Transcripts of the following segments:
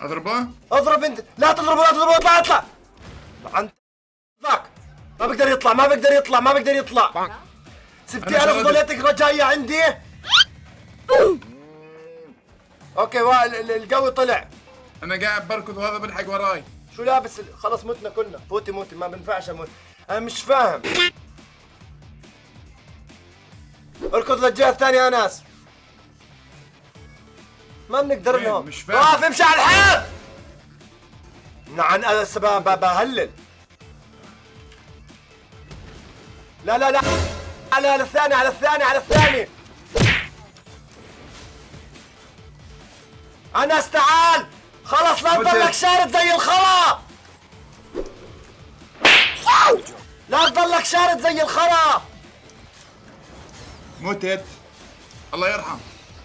اضربه؟ اضرب انت، لا تضربه لا تضربه، اطلع اطلع. عن اطلع. ما بقدر يطلع ما بقدر يطلع ما بقدر يطلع. سبتي انا فضليتك رجاية عندي. اوكي القوي طلع. انا قاعد بركض وهذا بلحق وراي. شو لابس خلص متنا كلنا. فوتي موتي ما بنفعش اموت. انا مش فاهم. اركض للجهة الثانية يا ناس. ما بنقدر لهم. مش فاهم. واقف امشي على الحيط. نعم انا السبب بهلل. لا لا لا على الثاني على الثاني على الثاني. انس تعال خلص لا تضلك شارد زي الخرا. لا تضلك شارد زي الخرا. متت الله يرحم.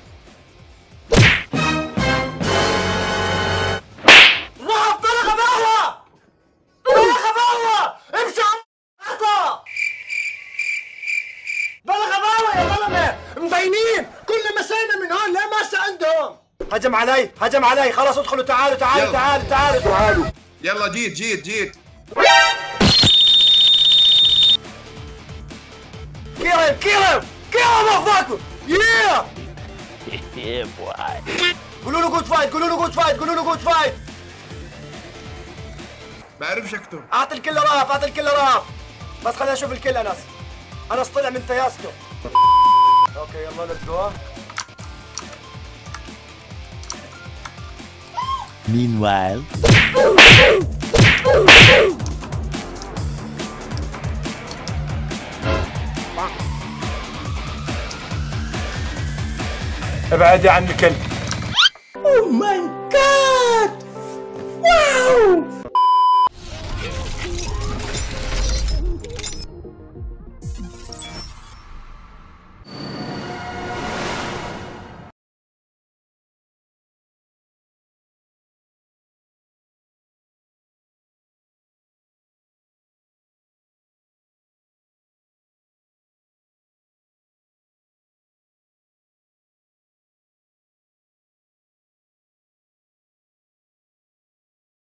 لا بلا غباوة بلا غباوة امشي على بلا غباوة يا زلمة. مبينين كل مسينا من هون ليه ماشي عندهم. هجم علي هجم علي. خلص ادخلوا تعالوا تعالوا تعالوا تعالوا تعالوا. يلا جيت كيرم مفاكو ياه. قولوا له جود فايت قولوا له جود فايت قولوا له جود فايت. بعرفش اكتب. اعطي الكل راف اعطي الكل راف. بس خلينا نشوف الكل. انس طلع من تياسته. اوكي يلا ليتس جو. Meanwhile. ابعدي عن الكل. Oh my